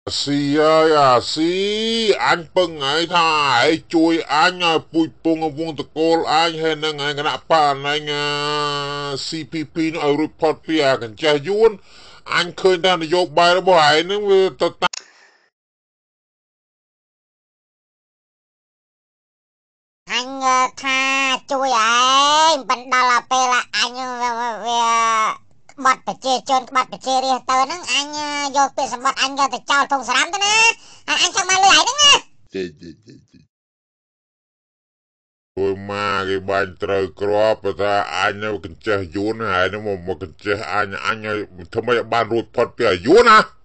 ស៊ីហើយស៊ីអញពឹងហើយថាឯងជួយអញឲ្យពូជពងវងតកូលអញហើយនឹងឯគណៈបកណែងCPP នោះឲ្យរួចផុតពីអាកញ្ចេះយួនអញឃើញថានយោបាយរបស់ឯងនឹងវាទៅអញថាជួយឯងបណ្ដាលឲ្យពេលអញវាបាត់ប្រជាជនបាត់ប្រជារាស្ត្រទៅហ្នឹងអញយកពាក្យសម្បត្តិអញយកទៅចោលធុងសារ៉ាំទៅណាអញចង់បានលុយឯងហ្នឹងណាជួយមកគេបាញ់ត្រូវក្របថាអញនៅកញ្ចេះយួនហើយនឹងមកកញ្ចេះអញឲ្យធ្វើម៉េចឲ្យបានរួចផុតពីអាយួនណា